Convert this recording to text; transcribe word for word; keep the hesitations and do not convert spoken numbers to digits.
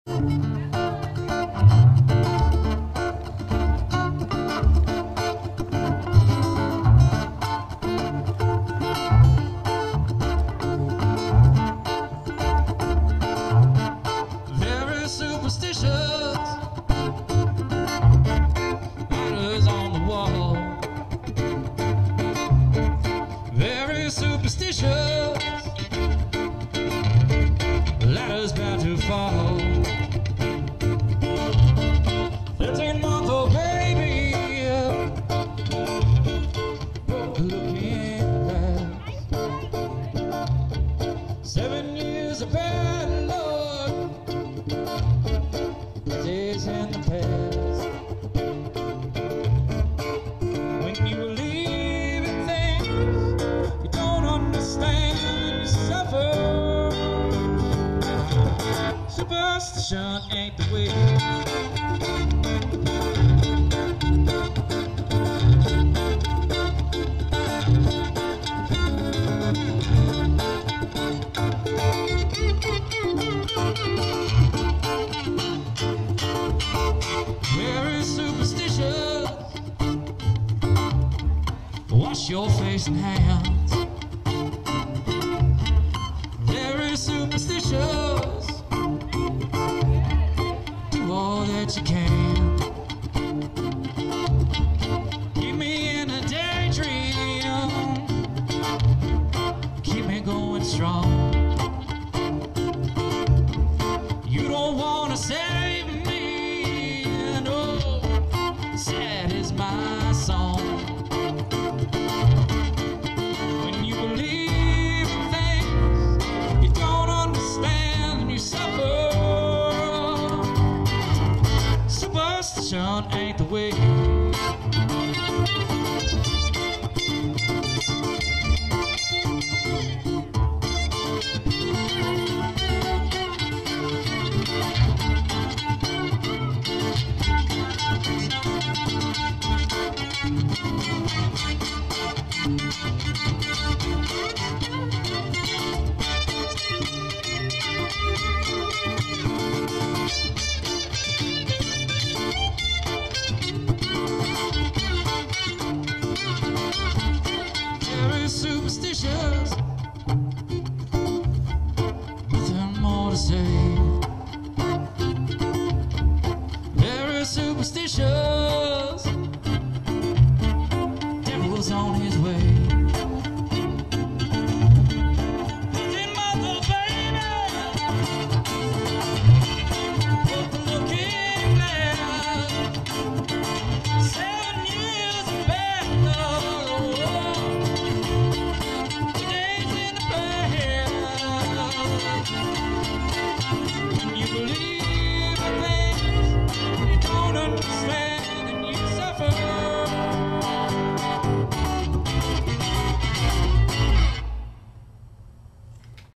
Very superstitious, letters on the wall. Very superstitious, letters bound to fall. Thirteen month old baby, looking back. Seven years of bad luck, days in the past. When you believe in things you don't understand, you suffer. Superstition ain't the way. Very superstitious, wash your face and hands. Very superstitious, do all that you can. Keep me in a daydream, keep me going strong. You don't wanna save me, no, sad is my song. When you believe in things you don't understand and you suffer, superstition ain't the way.